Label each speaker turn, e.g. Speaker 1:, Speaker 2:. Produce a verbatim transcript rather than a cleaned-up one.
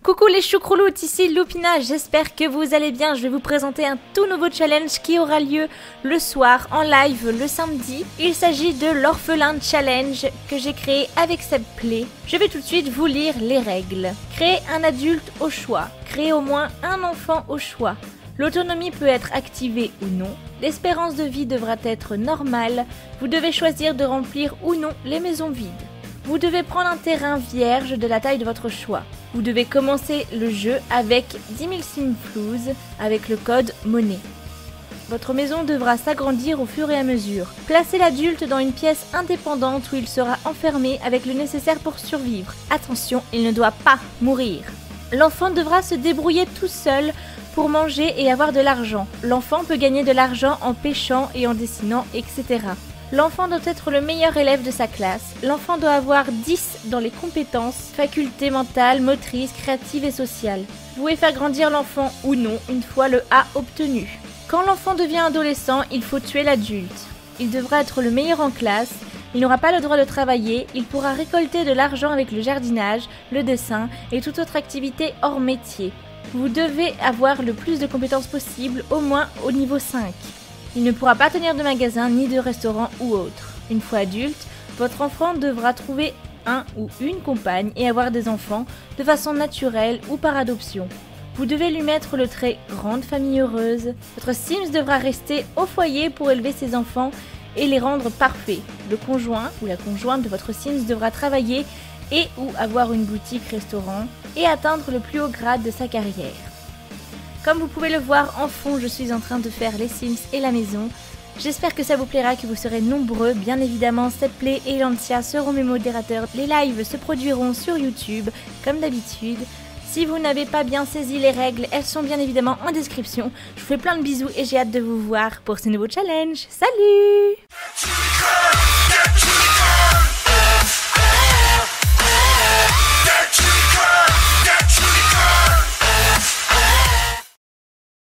Speaker 1: Coucou les choucrouloutes, ici Loupina, j'espère que vous allez bien. Je vais vous présenter un tout nouveau challenge qui aura lieu le soir en live le samedi. Il s'agit de l'Orphelin Challenge que j'ai créé avec SebPlay. Je vais tout de suite vous lire les règles. Créer un adulte au choix. Créer au moins un enfant au choix. L'autonomie peut être activée ou non. L'espérance de vie devra être normale. Vous devez choisir de remplir ou non les maisons vides. Vous devez prendre un terrain vierge de la taille de votre choix. Vous devez commencer le jeu avec dix mille Simflouz avec le code monnaie. Votre maison devra s'agrandir au fur et à mesure. Placez l'adulte dans une pièce indépendante où il sera enfermé avec le nécessaire pour survivre. Attention, il ne doit pas mourir. L'enfant devra se débrouiller tout seul pour manger et avoir de l'argent. L'enfant peut gagner de l'argent en pêchant et en dessinant, et cetera. L'enfant doit être le meilleur élève de sa classe. L'enfant doit avoir dix dans les compétences, facultés mentales, motrices, créatives et sociales. Vous pouvez faire grandir l'enfant ou non une fois le A obtenu. Quand l'enfant devient adolescent, il faut tuer l'adulte. Il devra être le meilleur en classe. Il n'aura pas le droit de travailler. Il pourra récolter de l'argent avec le jardinage, le dessin et toute autre activité hors métier. Vous devez avoir le plus de compétences possible, au moins au niveau cinq. Il ne pourra pas tenir de magasin ni de restaurant ou autre. Une fois adulte, votre enfant devra trouver un ou une compagne et avoir des enfants de façon naturelle ou par adoption. Vous devez lui mettre le trait « grande famille heureuse ». Votre Sims devra rester au foyer pour élever ses enfants et les rendre parfaits. Le conjoint ou la conjointe de votre Sims devra travailler et ou avoir une boutique-restaurant et atteindre le plus haut grade de sa carrière. Comme vous pouvez le voir en fond, je suis en train de faire les Sims et la maison. J'espère que ça vous plaira, que vous serez nombreux. Bien évidemment, SebPlay et Lancia seront mes modérateurs. Les lives se produiront sur YouTube, comme d'habitude. Si vous n'avez pas bien saisi les règles, elles sont bien évidemment en description. Je vous fais plein de bisous et j'ai hâte de vous voir pour ce nouveau challenge. Salut!